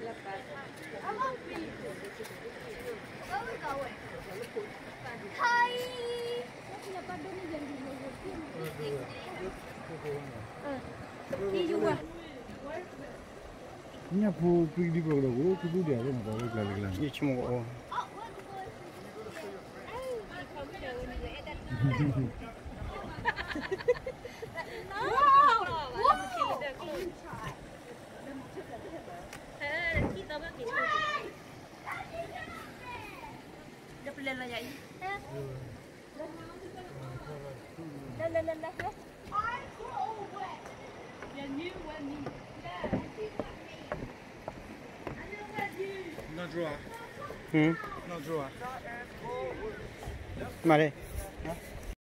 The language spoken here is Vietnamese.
Nhà phụ đi vào đâu cũng cứ đẻ rồi mà có cái làm gì chứ mà lên là vậy. Lên. Not draw. Ừ. Not draw. Mà đây.